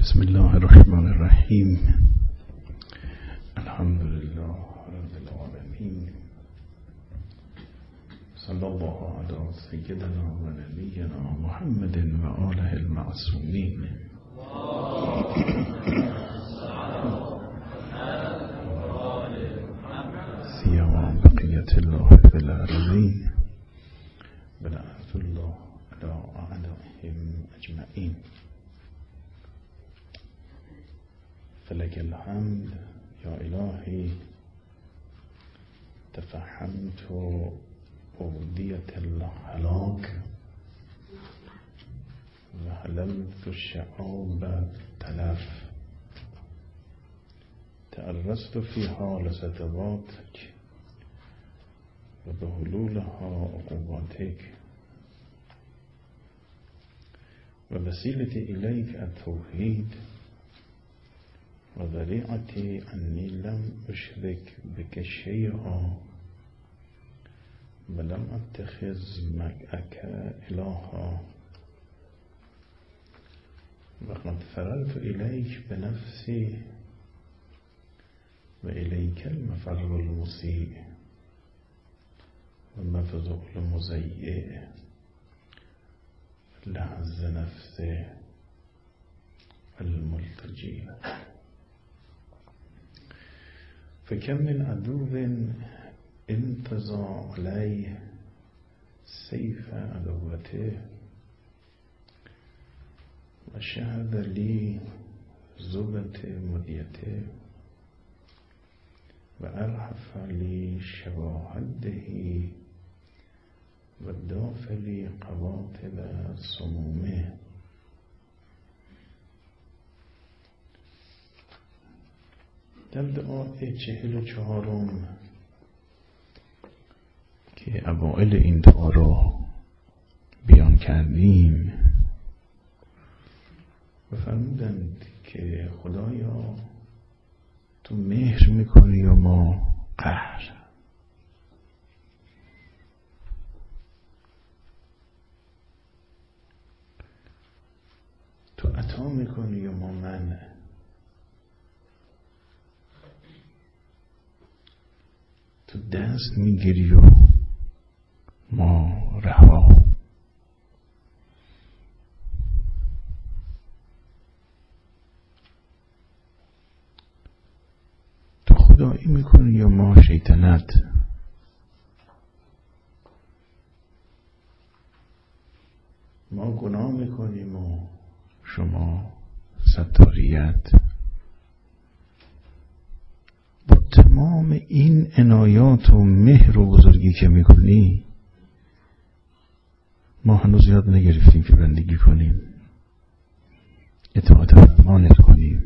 بسم الله الرحمن الرحیم. الحمد لله رب العالمین. صلی الله علی سیدنا و نبینا محمد و آله المعصومین. سیما بقیت الله فی الارضین بلعنة الله علی اعدائهم اجمعین. فلك الحمد یا الهی تفهمت عبودیت الهلاک و حللت الشعاب تلف. تعرضت في حال ستواتك و به حلولها عقوباتك و وسیلتی الیک التوحید و ذریعتی انی لم اشرک بک شیئا و لم اتخذ معک الها و قد فررت الیک بنفسی و الیک المفر المسیء و مفزع المضیع لحظ نفس الملتجی. فكم من عدو انتزع عليه سيف عدوته وشهد لي زبة مديته وأرحف لي شواهده وداف لي قواتل سمومه. در دعای 44 که اوائل این دعا را بیان کردیم و فرمودند که خدایا تو مهر میکنی و ما قهر. تو عطا میکنی و ما منع. تو دست میگیری و ما رها. تو خدایی میکنی و ما شیطنت. ما گناه میکنیم و شما ستاریت. تمام این عنایات و مهر و بزرگی که میکنی ما هنوز یاد نگرفتیم که بندگی کنیم، اطاعت فرمانت کنیم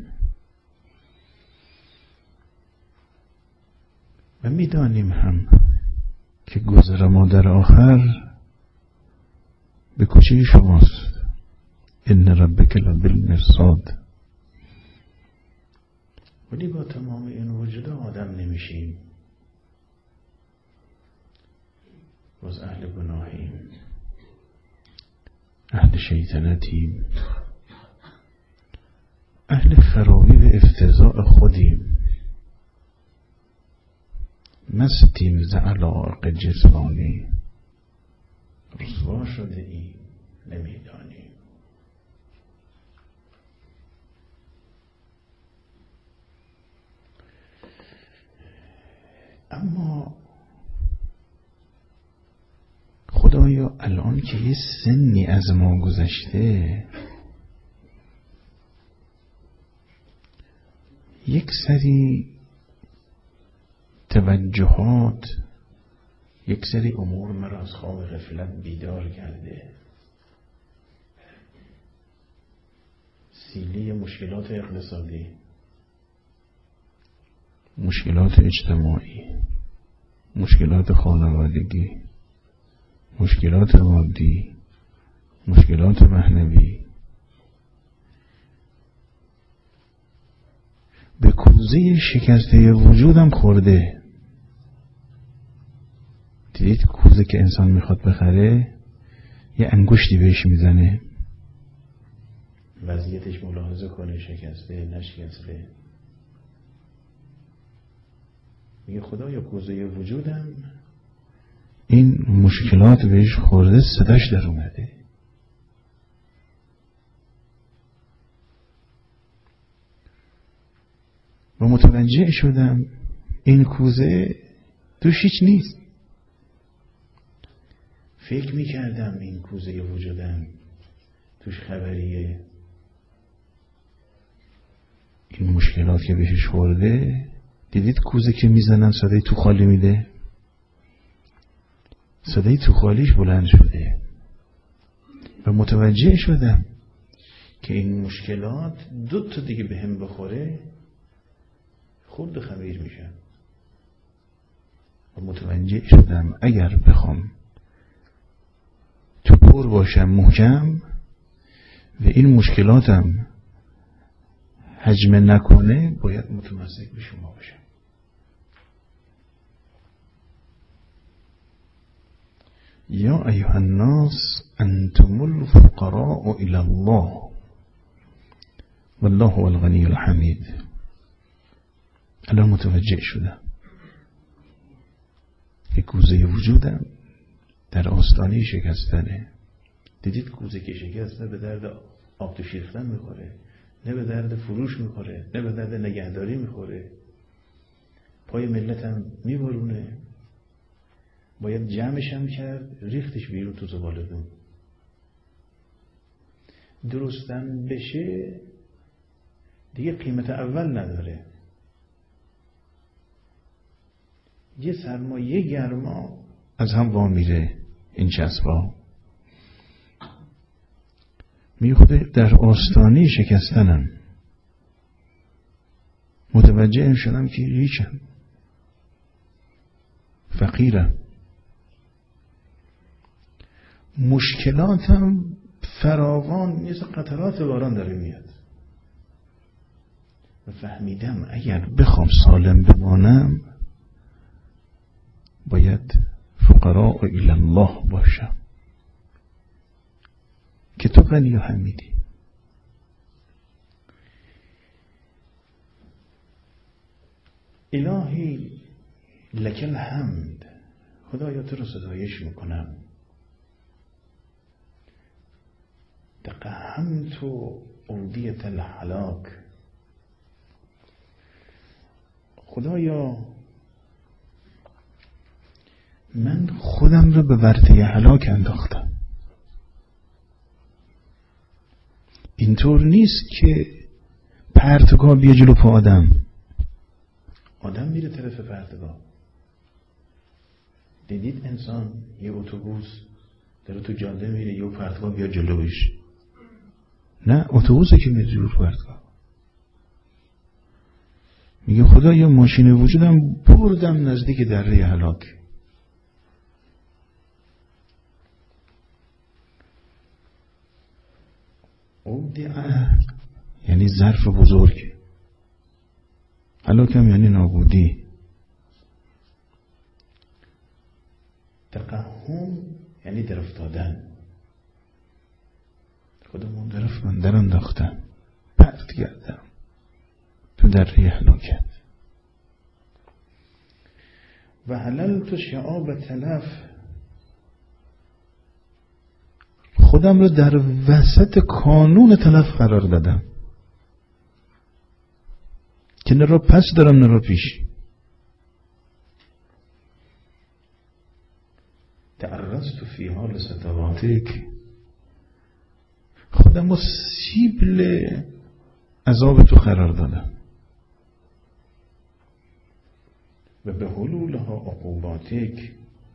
و میدانیم هم که گذر ما در آخر به کوچه شماست. ان ربک لبالمرصاد. ولی با تمام این وجود آدم نمیشیم. باز اهل گناهیم، اهل شیطنتیم، اهل خرابی و افتضاء خودیم، مستیم ز علایق جسمانی، رسوا شده ایم نمیدانیم. اما خدایا الان که یه سنی از ما گذشته، یک سری توجهات، یک سری امور مرا از خواب غفلت بیدار کرده. سیلی مشکلات اقتصادی، مشکلات اجتماعی، مشکلات خانوادگی، مشکلات مادی، مشکلات معنوی به کوزه شکسته وجودم خورده. دیدید کوزه که انسان میخواد بخره یه انگشتی بهش میزنه، وضعیتش ملاحظه کنه، شکسته نشکسته. میگه خدایا کوزه وجودم این مشکلات بهش خورده، صداش در اومده. و متوجه شدم این کوزه توش هیچ نیست. فکر میکردم این کوزه وجودم توش خبریه. این مشکلات که بهش خورده، دیدید کوزه که میزنن صدای تو خالی میده؟ صدای تو خالیش بلند شده. و متوجه شدم که این مشکلات 2 تا دیگه به هم بخوره خورد خمیر میشن. و متوجه شدم اگر بخوام تو پر باشم محکم و این مشکلاتم هجمه نکنه، باید متمسک به شما باشم. یا ایها الناس انتم الفقراء الی الله والله هو الغنی الحمید. الان متوجه شدم که کوزه وجودم در آستانه شکستنه. دیدید کوزه که شکست نه به درد آب تو شیفتن میخوره، نه به درد فروش میخوره، نه به درد نگهداری میخوره. پای ملتم میبرونه. باید جمعش هم کرد، ریختش بیرون تو زباله‌دون. درستم بشه دیگه قیمت اول نداره. یه سرما یه گرما از هم وا میره این چسبا. میخوده در آستانه شکستنم. متوجه شدم که هیچم، فقیرم، مشکلاتم فراوان مثل قطرات باران داره میاد. و فهمیدم اگر بخوام سالم بمانم باید فقراء الی الله باشم که تو غنی و حمیدی. الهی لک الحمد، خدایا تو رو ستایش میکنم. تقهمت اودیة الهلاک، خدایا من خودم رو به ورطه هلاک انداختم. اینطور نیست که پرتگاه بیا جلو پا آدم میره طرف پرتگاه. دیدید انسان یه اتوبوس داره تو جاده میره، یه پرتگاه بیا جلوش؟ نه، اتوبوسه که میره جلو پرتگاه. میگه خدا یه ماشین وجودم بردم نزدیک دره هلاک. یعنی ظرف بزرگ، هلاکم یعنی نابودی. تقهم یعنی در افتادن. خودمون در انداختم، پرت کردم تو دره هلاکت. و حللت شعاب تلف، خودم رو در وسط کانون تلف قرار دادم که نه را پس دارم نه را پیش. تعرضت فی حال ستواتک، خودم رو سیبل عذاب تو قرار دادم. و به حلولها عقوباتک،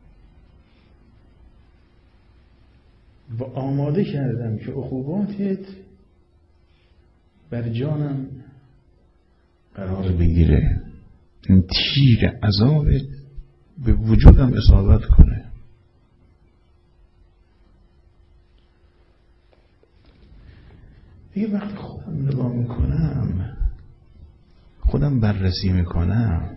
و آماده کردم که عقوباتت بر جانم قرار بگیره، این تیر عذابت به وجودم اصابت کنه. دیگه وقتی خودم نگاه میکنم، خودم بررسی میکنم،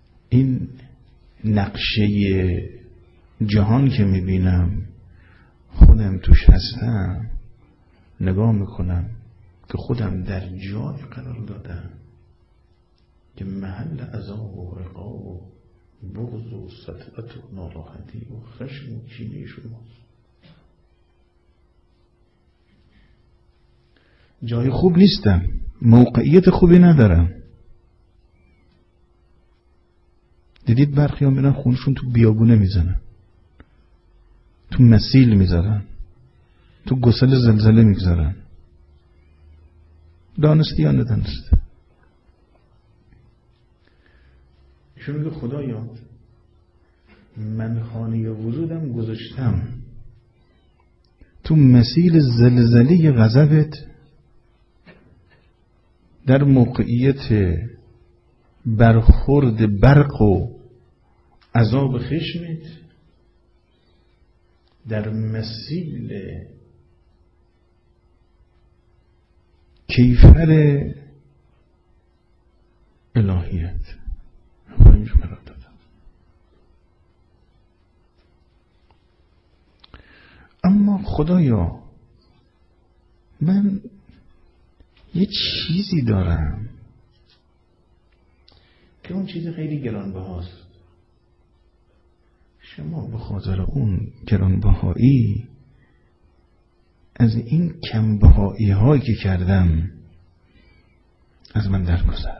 این نقشه جهان که میبینم، خودم توش هستم نگاه میکنم که خودم در جای قرار دادم که محل عذاب و عقاب و بغض و سطوت و ناراحتی و خشم و کینه شماست. جای خوب نیستم، موقعیت خوبی ندارم. دیدید برخی ها میرن خونشون تو بیابونه میزنن، تو مسیل میذارن، تو گسل زلزله میگذارن. دانستی یا ندانستی؟ ایشون میگه خدایا من خانه وجودم گذاشتم تو مسیل زلزله غضبت، در موقعیت برخورد برق و عذاب خشمت، در مسیل کیفر الهیت همینجا قرار دادم. اما خدایا من یه چیزی دارم که اون چیز خیلی گرانبهاست. شما به خاطر اون گرانبهایی از این کمبهایی هایی که کردم از من درگذر.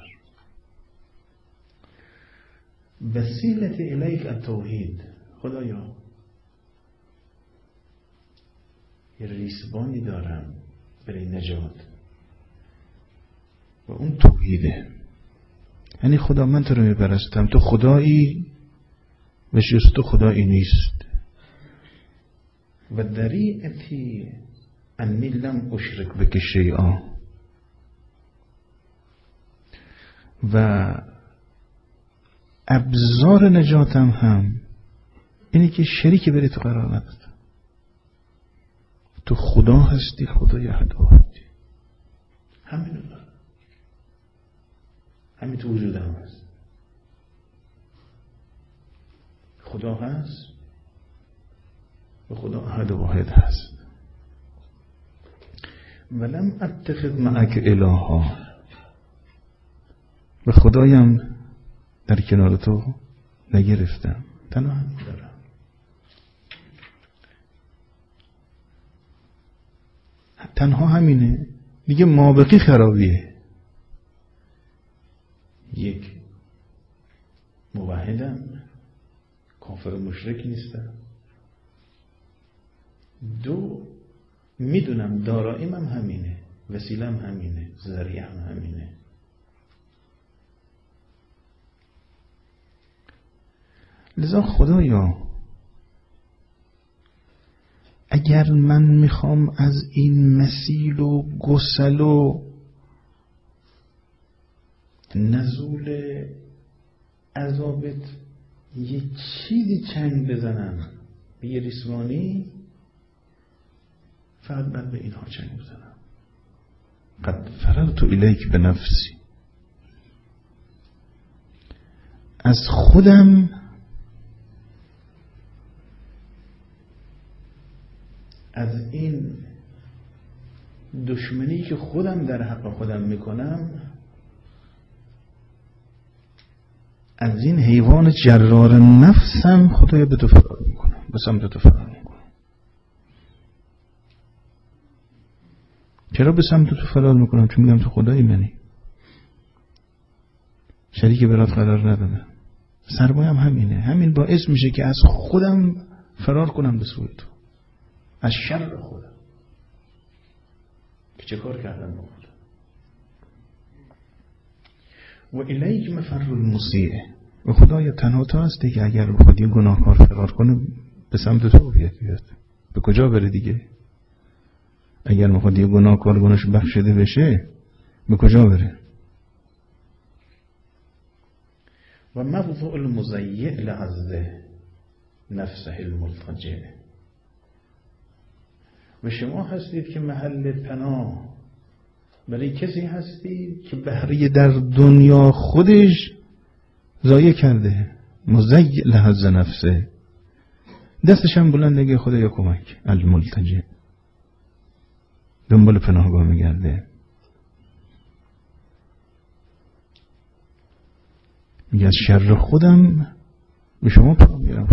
وسیلت الیک التوحید. خدایا یه ریسبانی دارم برای نجات و اون توحیده. یعنی خدا من تو رو میپرستم، تو خدایی و جز تو خدایی نیست. و دریعتی انی لم اشرک بک شیئا، و ابزار نجاتم هم اینه که شریک بری تو قرار ندادم. تو خدا هستی، خدای احد واحدی. همین دارم، همین تو وجودم هست. خدا هست و خدا احد واحد هست. ولم اتخذ معک الها، و خدایم در کنار تو نگرفتم، تنها همین دارم. تنها همینه دیگه. مابقی خرابیه. یک، موحدم، کافر و مشرک نیستم. دو، میدونم داراییم هم همینه، وسیلم همینه، ذریعه هم همینه. لذا خدایا اگر من میخوام از این مسیل و گسل و نزول عذابت یه چیزی چنگ بزنم به یه ریسمانی، فقط بعد به اینها چنگ بزنم. قد فررت الیک بنفسی، از خودم از این دشمنی که خودم در حق خودم میکنم، از این حیوان جرار نفسم خدایا به تو فرار میکنم، به سمت تو فرار میکنم. چرا به سمت تو فرار میکنم؟ چون میگم تو خدایی منی، شریک برات قرار ندادم. سرمایه‌ام همینه. همین باعث میشه که از خودم فرار کنم به سوی تو، از شر خودم که چه کار کردم با خودم. و الیک مفر المسیء، و خدایا تنها تو هستی که اگر بخواد یه گناهکار فرار کنه به سمت تو بیاد. به کجا بره دیگه؟ اگر بخواد یه گناهکار گناهش بخشیده بشه به کجا بره؟ و موضع المضیع لعزه نفسه الملتجع، و شما هستید که محل پناه برای کسی هستید که بهره در دنیا خودش ضایع کرده. مضیع لحظ نفسه، دستش هم بلند نگه خدایا کمک، الملتجه، دنبال پناهگاه میگرده. میگه از شر خودم به شما پناه میبرم.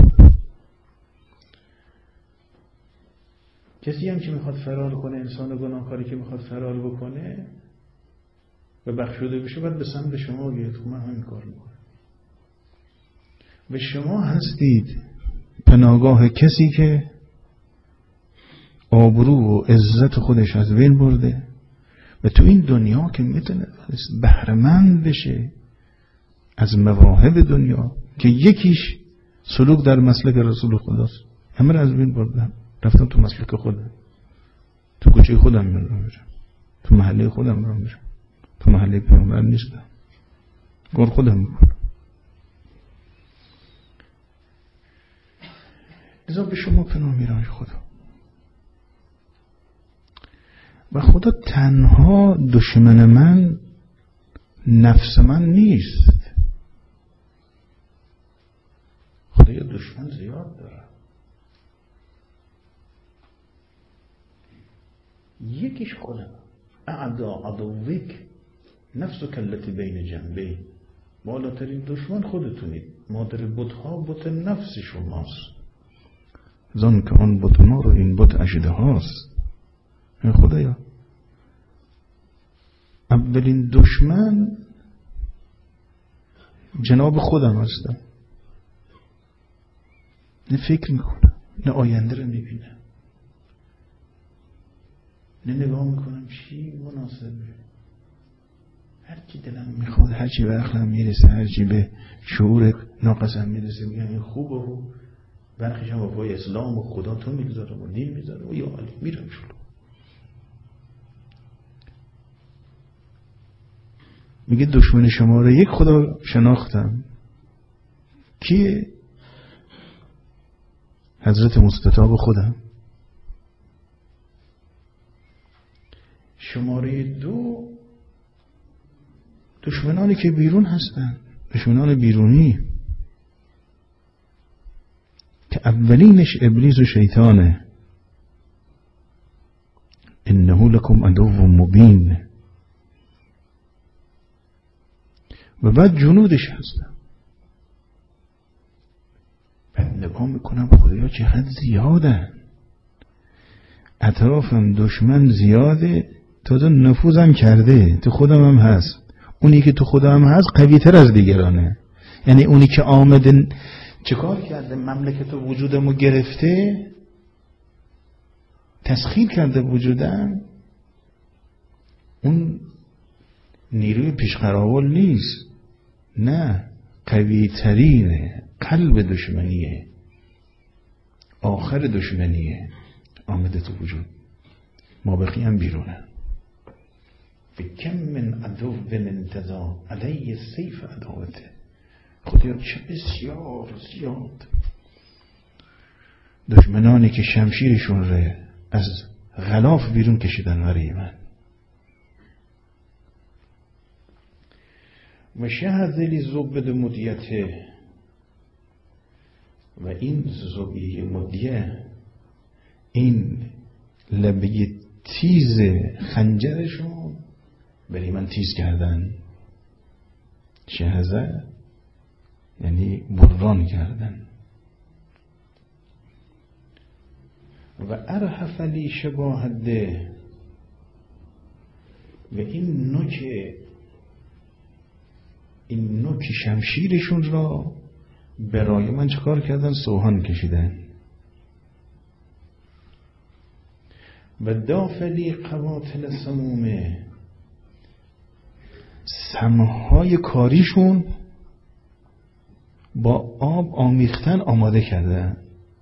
کسی هم که میخواد فرار کنه، انسان گناهکاری که میخواد فرار بکنه و بخشوده بشه، باید به سمت شما بیاد. من همین کار میکنم. و شما هستید پناهگاه کسی که آبرو و عزت خودش از بین برده و تو این دنیا که میتونه بهره‌مند بشه از مواهب دنیا که یکیش سلوک در مسلک رسول خداست. همه را از بین بردم، رفتم تو مسلک خودم، تو کوچه خودم میرم، تو محله خودم میرم، تو محله پیامبر نیستم، کار خودم میکنم. لذا به شما پناه میرم خدا. و خدا تنها دشمن من نفس من نیست. خدا یه دشمن زیاد داره. یکیش خودم. عدوک نفسک التی بین جنبین. بالاترین دشمن خودتونید. مادر بت‌ها بت نفس شماست. زن که آن بت ما رو این بت اژده هاست. خدایا اولین دشمن جناب خودم هستم. نه فکر میکنم، نه آینده رو میبینم، نه نگاه میکنم چی مناسبه. هرچی دلم میخواد، هرچی به عقلم میرسه، هرچی به شعور ناقصم میرسه میگم این خوبه و برخیشم با پای اسلام و خدا تو میگذارم و دین میذارم و یا علی میرم شلو. میگه دشمن شماره یک خدا شناختم. کیه؟ حضرت مستطاب خودم. شماره دو دشمنانی که بیرون هستن، دشمنان بیرونی که اولینش ابلیس و شیطانه. انه لکم عدو مبین. و بعد جنودش هستن. بعد نگاه میکنم خدایا چقدر زیادن، اطرافم دشمن زیاده، تا نفوذم کرده، تو خودم هم هست. اونی که تو خودم هست قوی تر از دیگرانه. یعنی اونی که آمده چه کار کرده؟ مملکت و وجودمو گرفته، تسخیر کرده وجودم. اون نیروی پیشقراول نیست، نه، قوی ترینه. قلب دشمنیه، آخر دشمنیه، آمده تو وجود. ما بقیه هم بیرونه. فکم من عدو انتظار علیه سیف عداوته. خدایا چه بسیار زیاد دشمنانی که شمشیرشون رو از غلاف بیرون کشیدن برای من. و شهد لی زبد مدیته. و این زبیه مدیه، این لبه تیز خنجرشون برای من تیز کردن. شهزه یعنی بران کردن. و ارحف لی شباهده. و این نوک شمشیرشون را برای من چکار کردن؟ سوهان کشیدن. و دافلی قواتل سمومه. سمهای کاریشون با آب آمیختن آماده کردن.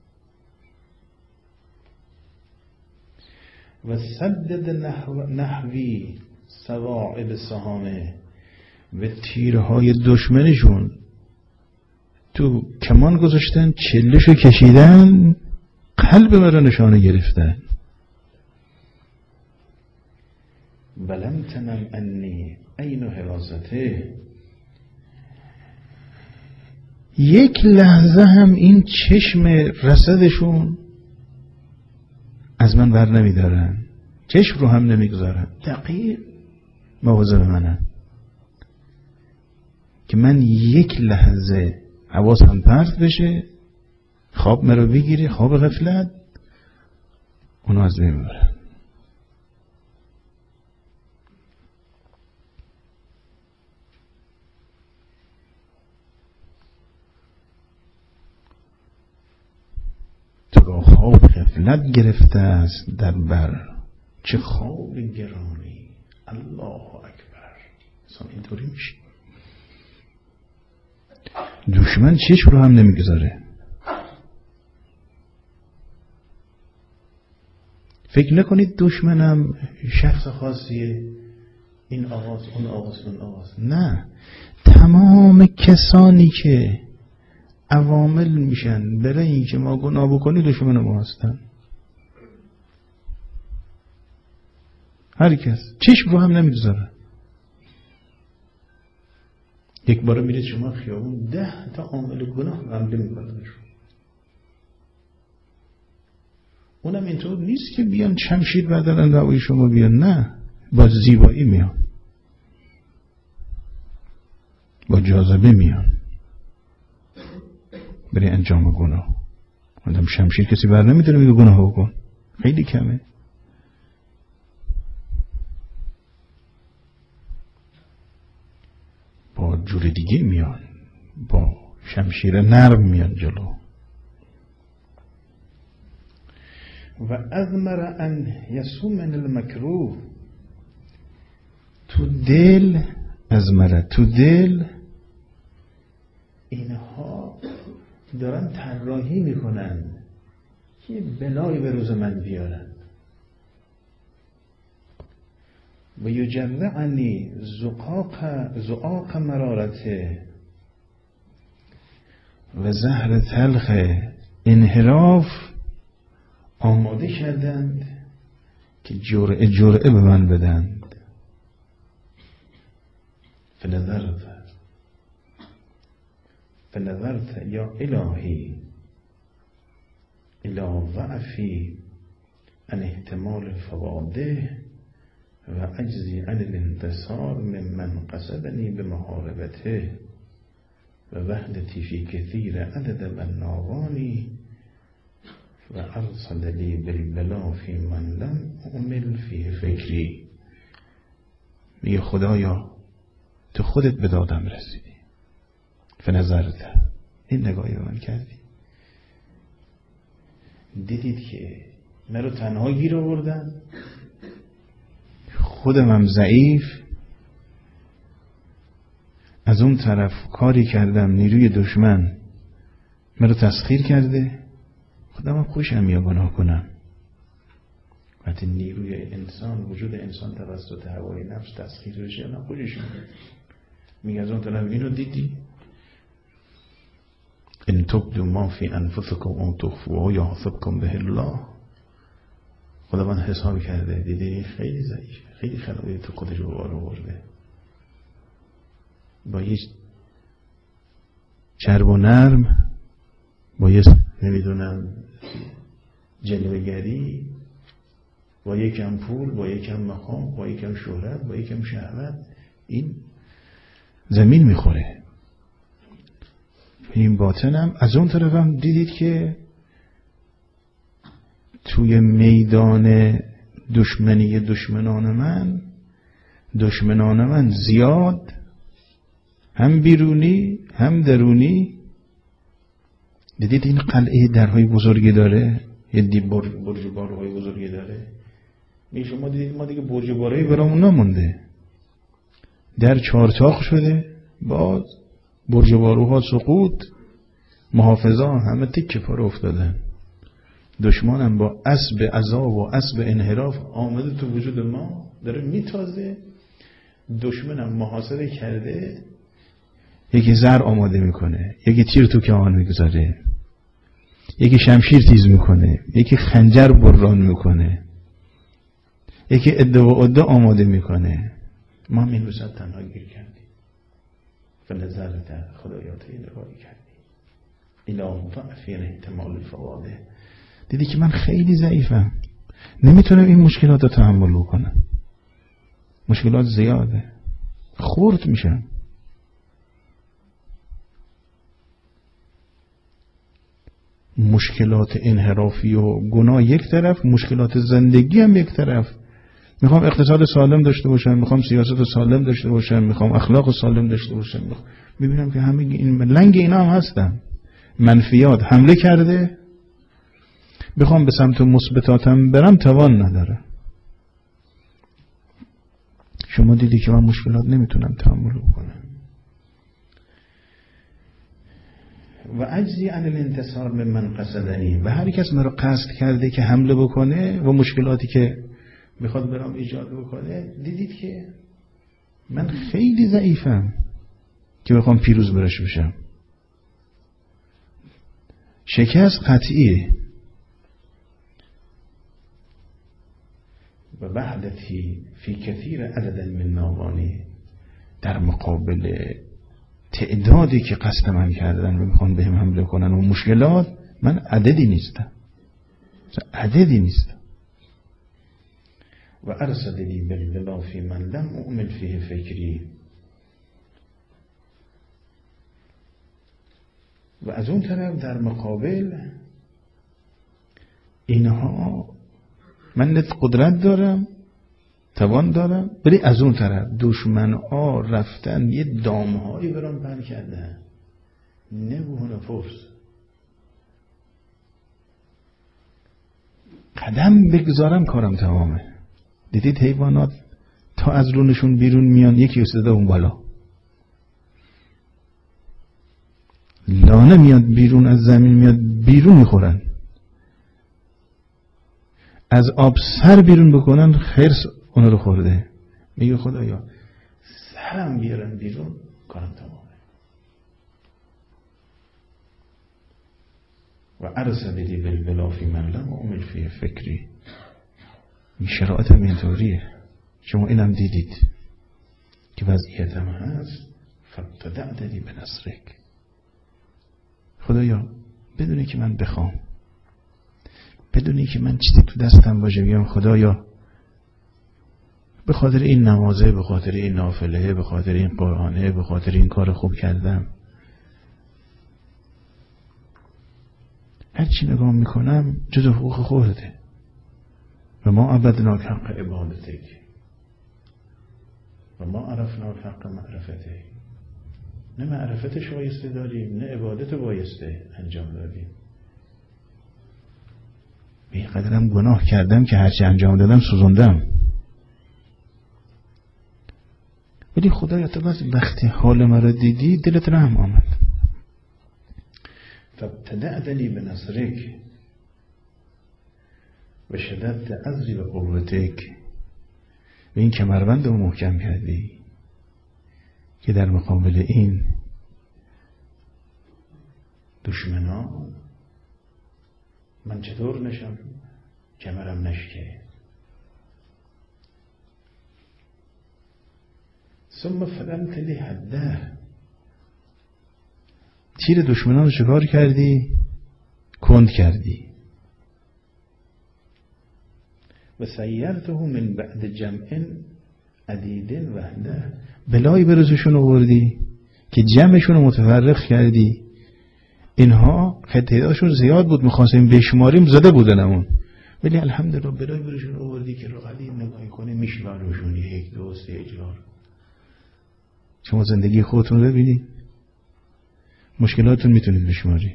و سدد نحوی سواعد سهامه. و تیرهای دشمنشون تو کمان گذاشتن، چلشو کشیدن، قلب مرا نشانه گرفتن. ولم تنم انی عین حراسته. یک لحظه هم این چشم رصدشون از من بر نمیدارن، چشم رو هم نمیگذارن، دقیق مواظب منن که من یک لحظه حواسم پرت بشه، خواب مرا بگیره، خواب غفلت، اونو از بین ببرن. تو را خواب غفلت گرفته است در بر، چه خواب گرانی، الله اکبر. انسان اینطوری میشه. دشمن چشم رو هم نمیگذاره. فکر نکنید دشمنم شخص خاصیه، این آغاز اون آغاز اون آغاز. نه، تمام کسانی که عوامل میشن برای این که ما گناه بکنی دشمن ما هستن. هر کس چشم رو هم نمیگذاره. یک بار میرید شما خیابون 10 تا عامل گناه حمله میکنه بهشون. اونم اینطور نیست که بیان شمشیر بردارن روی شما بیان، نه، با زیبایی میان، با جاذبه میان برای انجام گناه. آدم شمشیر کسی بر نمیتونه میگه گناه بکن، خیلی کمه. با جور دیگه میان، با شمشیر نرم میان جلو. و اضمر ان یسومن المکروه، تو دل ازمره، تو دل اینها دارن طراحی میکنن که بلایی به روز من بیارن. و یجرعنی زقاق مرارته و زهر تلخ انحراف، آماده کردند که جرعه به من بدند. فنظرت یا الهی الی ضعفی عن احتمال فواده و عجزی عن الانتصار ممن قصدنی بمحاربته و وحدتی فی کثیر عدد بناوانی و ارسل لی بالبلا فی من لم اعمل فی فکری. میگه خدایا تو خودت به دادم رسیدی، فنظرت، این نگاهی به من کردی، دیدید که من رو تنها گیر آوردن، خودم هم ضعیف، از اون طرف کاری کردم نیروی دشمن من رو تسخیر کرده، خودم هم خوشم یا گناه کنم. وقتی نیروی انسان، وجود انسان توسط هوای نفس تسخیر بشه، نه خوشش میگه از اون طرف اینو دیدی، ان تبدوا ما فی انفسکم او تخفوه یحاسبکم به الله. خدا من حساب کرده، دیدی خیلی ضعیف، خیلی خلایی تو خودش رو بار آورده، با یه چرب و نرم، با یه نمیدونم جلوه‌گری، با یکم پول، با یکم مقام، با یکم شهرت، با یکم شهوت، این زمین میخوره. این باطنم. از اون طرفم دیدید که توی میدان دشمنی دشمنان من زیاد، هم بیرونی هم درونی. دیدید این قلعه درهای بزرگی داره، یه برج بارهای بزرگی داره. شما دیدید ما دیگه برج بارهایی برامون نمونده، در چارتاق شده، باز برج باروها سقوط، محافظان همه تکه پاره افتادن. دشمنم با اسب عذاب و اسب انحراف آمده تو وجود ما، داره میتازه. دشمنم محاصره کرده، یکی زر آماده میکنه، یکی تیر تو کمان میگذاره، یکی شمشیر تیز میکنه، یکی خنجر بران میکنه، یکی عده و عده آماده میکنه. ما این وسط تنها گیر کردیم. فنظرت، خدایا تو این نگاهی کردی. الى مضاعفین احتمال الفواده. دیدی که من خیلی ضعیفم، نمیتونم این مشکلات رو تحمل بکنم، مشکلات زیاده، خورد میشم. مشکلات انحرافی و گناه یک طرف، مشکلات زندگی هم یک طرف. میخوام اقتصاد سالم داشته باشم، میخوام سیاست سالم داشته باشم، میخوام اخلاق سالم داشته باشم، میبینم که همه این لنگ اینا هم هستن، منفیات حمله کرده، بخوام به سمت مثبتاتم برم توان نداره. شما دیدی که من مشکلات نمیتونم تحمل بکنم. و عجزی عن الانتصار ممن قصدنی، و هر کس مرا قصد کرده که حمله بکنه و مشکلاتی که میخواد برام ایجاد بکنه، دیدید که من خیلی ضعیفم که بخوام پیروز برش بشم. شکست قطعیه. و وحدتی فی کثیر عدد من ناوانی، در مقابل تعدادی که قصد من کردن و میخوان بهم حمله کنن و مشکلات، من عددی نیستم. و ارصدنی بالولا فی من لم اؤمن فیه فکری، و از اون طرف در مقابل اینها من قدرت دارم، توان دارم، ولی از اون طرف دشمن ها رفتن یه دامهایی برام پهن کردن، نبوهن فرس، قدم بگذارم کارم تمامه. دیدید حیوانات تا از رونشون بیرون میان یکی استده اون بالا، لانه میاد بیرون، از زمین میاد بیرون میخورن، از آب سر بیرون بکنن خرس اون رو خورده، میگه خدایا سرم بیارن بیرون کارم تمامه. و ارصدنی بالولا فی من لم اؤمن فیه فکری. این شرایط هم اینطوریه، شما اینم دیدید که وضعیتم هست. فابتدأتنی بنصرک، خدایا بدونی که من بخوام، بدونی که من چیزی تو دستم باشه، میگم خدایا به خاطر این نمازه، به خاطر این نافله، به خاطر این قرآنه، به خاطر این کار خوب کردم، هر چی نگاه میکنم جز حقوق خودته. و ما عبدناک حق عبادتک و ما عرفنا حق معرفتک. نه معرفت شایسته داریم، نه عبادت بایسته انجام دادیم. به این قدرم گناه کردم که هرچی انجام دادم سوزوندم. ولی خدایا تو بس وقتی حال مرا دیدی دلت رحم آمد. فابتدأتنی بنصرک و شددت عزری و قوتک، و این کمربند رو محکم کردی که در مقابل این دشمنان من چطور نشم کمرم نشکه. ثم فلمت لی حده، تیر دشمنان رو چکار کردی؟ کند کردی. و سیرته من بعد جمع عدید وحده، بلایی برزشون آوردی که جمعشون رو متفرق کردی. اینها تعدادشون زیاد بود، میخواستیم بشماریم زده بودنمون، ولی الحمدلله بلایی برزشون آوردی که رو قدیم نگاهی کنه میشماروشون 1 2 3 4. شما زندگی خودتون رو ببینید، مشکلاتتون میتونید بشمارید،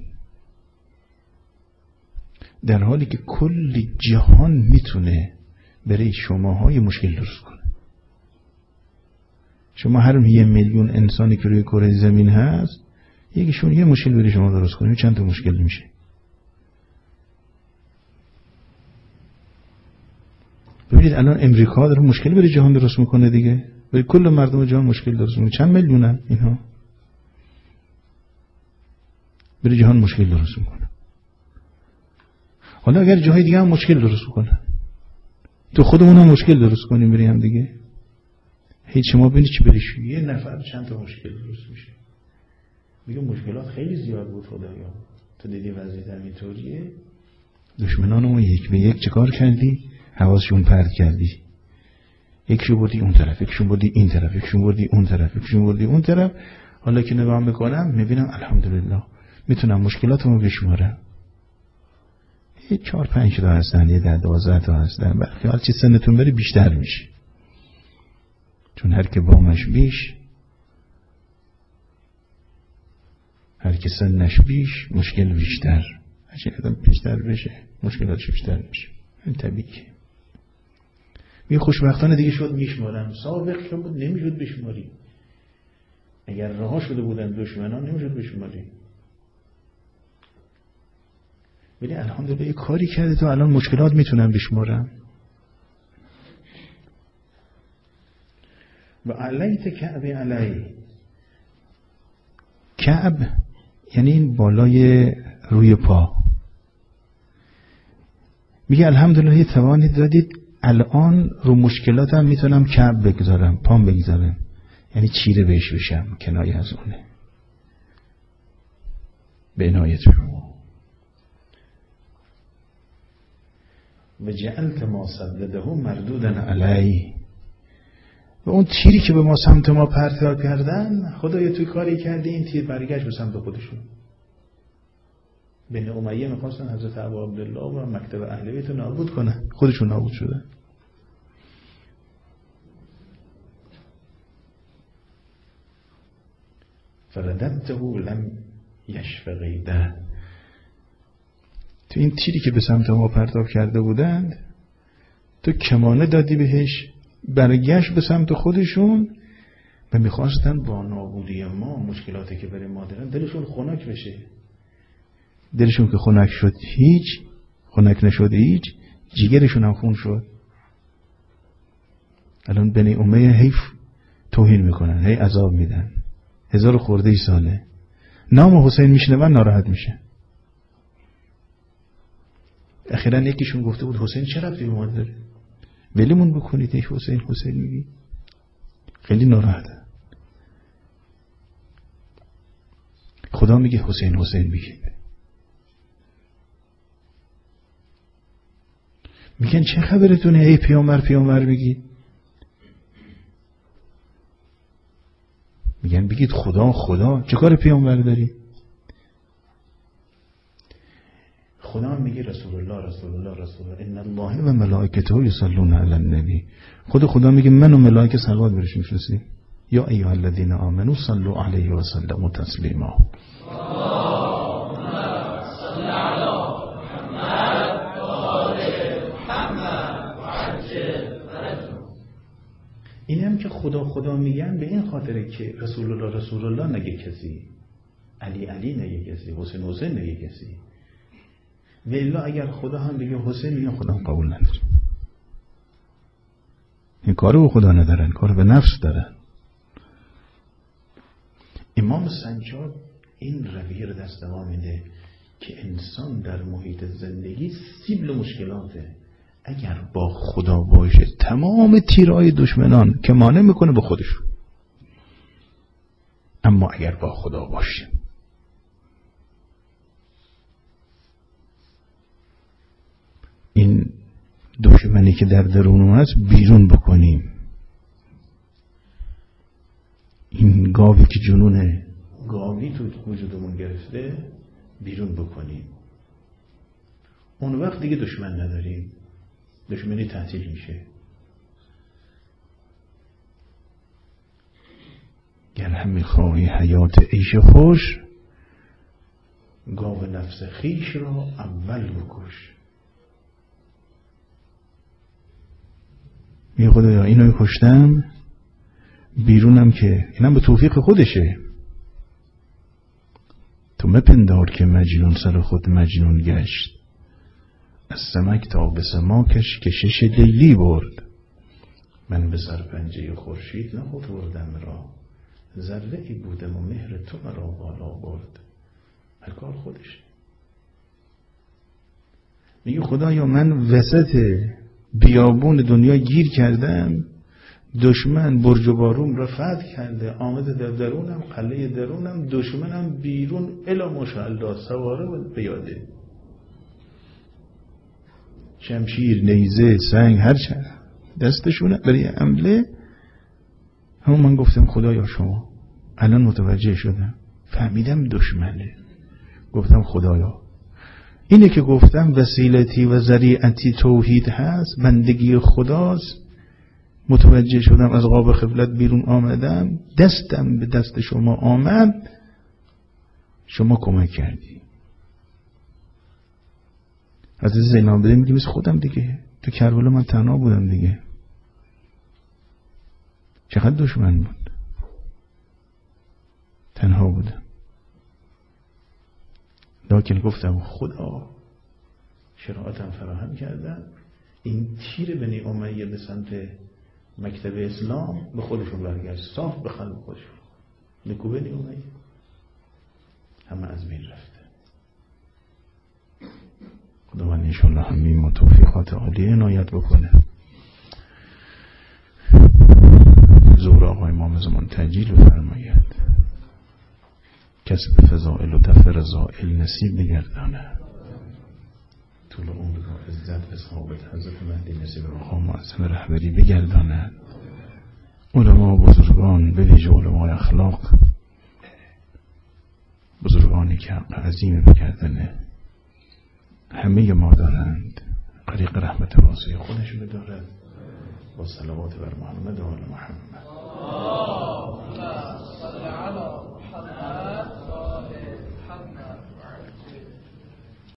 در حالی که کلی جهان میتونه برای شماهای مشکل درست کنه. شما هر 1 میلیون انسانی که روی کره زمین هست، یکیشون یه مشکل برای شما درست کنه، چند تا مشکل میشه. ببینید الان امریکا داره مشکل برای جهان درست میکنه دیگه، برای کل مردم جهان مشکل درست میکنه. چند میلیونن اینها؟ برای جهان مشکل درست میکنه. حالا اگر جاهای دیگه هم مشکل درست کنه، تو خودمون هم مشکل درست کنیم برای هم دیگه، هیچ شما ببینید چی بریش یه نفر چند تا مشکل درست میشه. میگه مشکلات خیلی زیاد بود خدایا، تو دیدی وضعیت همینطوریه، دشمنانو یک به یک چیکار کردی؟ حواسشون پرت کردی. یکشو بردی اون طرف، یکشون بردی این طرف، یکشون بردی اون طرف، یکشون بردی اون طرف. حالا که نگاه میکنم میبینم الحمدلله میتونم مشکلاتمو بشمارم. 4-5 تا هستن، 10-12 تا هستن. بلکه هر چی سنتون بری بیشتر میشه، چون هر که بامش بیش، هر که سنش بیش مشکل بیشتر. هرچی آدم بیشتر بشه مشکلاتش بیشتر میشه. این طبیعیه. می خوشبختانه دیگه شد میشمارم. سابق شد بود نمیشد بشماری. اگر رها شده بودن دشمنان نمیشد بشماری. ولی الحمدلله یه کاری کرده تو الان مشکلات میتونم بشمارم. و علیت کعب علی. کعب یعنی این بالای روی پا. میگه الحمدلله توانی دادید الان رو مشکلاتم میتونم کعب بگذارم، پام بگذارم، یعنی چیره بهش بشم. کنایه از اونه به عنایت شما. و جعلت ما سدده مردودا علی. و اون تیری که به ما سمت ما پرتاب کردن، خدایا توی کاری کردی این تیر برگشت به سمت خودشون. بنی امیه میخواستن حضرت ابا عبدالله و مکتب اهل بیت رو نابود کنن، خودشون نابود شدن. فرددته لم یشفقیده. تو این تیری که به سمت ما پرتاب کرده بودند تو کمانه دادی بهش، برگشت به سمت خودشون و میخواستن با نابودی ما مشکلاتی که برای ما دارن دلشون خنک بشه. دلشون که خنک شد هیچ، خنک نشد هیچ، جیگرشون هم خون شد. الان بنی امیه حیف توهین میکنن، هی عذاب میدن. 1000 خورده ساله نام حسین میشنون ناراحت میشه. اخیراً یکیشون گفته بود حسین چه ربطی به ما داره؟ ولیمون بکنید، ایش حسین حسین میگی. خیلی ناراحته. خدا میگه حسین حسین بگید. میگن چه خبرتونه ای پیامبر پیامبر بگید؟ میگن بگید خدا خدا. چه کار پیامبر داری؟ خدا میگه رسول الله رسول الله رسول الله ان الله و ملائکته یصلون علی النبی. خدا میگه من و ملائکه صلوات برش میفرستیم. یا ایها الذین آمنوا صلوا علیه و سلموا تسلیما. این هم که خدا میگن به این خاطره که رسول الله رسول الله نگه کسی، علی علی نگه کسی، حسین حسین نگه کسی. و الا اگر خدا هم بگه حسین میگن خدا هم قبول نداره. این کارو به خدا ندارن، کارو به نفس دارن. امام سنجاب این رویه رو دست ما میده که انسان در محیط زندگی سیبل مشکلاته. اگر با خدا باشه تمام تیرهای دشمنان که مانع میکنه به خودشون. اما اگر با خدا باشه این دشمنی که در درون هست بیرون بکنیم. این گاوی که جنون گاوی تو وجودمون گرفته بیرون بکنیم. اون وقت دیگه دشمن نداریم، دشمنی تعطیل میشه. گر هم میخواهی حیات عیش خوش، گاو نفس خیش را اول بکش. می خدایا اینو کشتم، بیرونم که اینم به توفیق خودشه. تو مپندار که مجنون سر خود مجنون گشت، از سمک تا به سماکش کشش لیلی برد. من به سرپنجه خورشید نخود بردم را، ذره ای بودم و مهر تو مرا بالا برد. هر کار خودشه. میگه خدایا من وسط بیابون دنیا گیر کردم، دشمن برج و بارون را فتح کرده، آمده در درونم، قلعه درونم، دشمنم بیرون، الا ماشاءالله سواره و بیاده، شمشیر، نیزه، سنگ، هر چه دستشونه برای حمله. همون من گفتم خدایا شما، الان متوجه شدم، فهمیدم دشمنه. گفتم خدایا اینه که گفتم وسیلتی و ذریعتی توحید هست، بندگی خداست، متوجه شدم، از قاب خبلت بیرون آمدم، دستم به دست شما آمد، شما کمک کردی. حضرت زین العابدین میگه مثل خودم دیگه، تو کربلا من تنها بودم دیگه، چقدر دشمن بود، تنها بودم، لکن گفتم خدا شرایطم فراهم کردن، این تیر بنی امیه به سمت مکتب اسلام به خودشون برگشت، صاف به خلق خودشون، نکو بنی امیه همه از بین رفته. خداوند انشاءالله همین توفیقات عالی عنایت بکنه. ظهور آقای امام زمان تجلیل بفرماید، کسب فضائل و دفع رذائل نصیب بگردانه، طول عمر و عزت به ثابت حضرت مهدی نصیب مقام معظم رهبری بگردانه. علما بزرگان، به ویژه علمای اخلاق، بزرگانی که حق عظیم بگردنه همه ما دارند، غریق رحمت واسعه خودش بدارد. با صلوات بر محمد و آل محمد.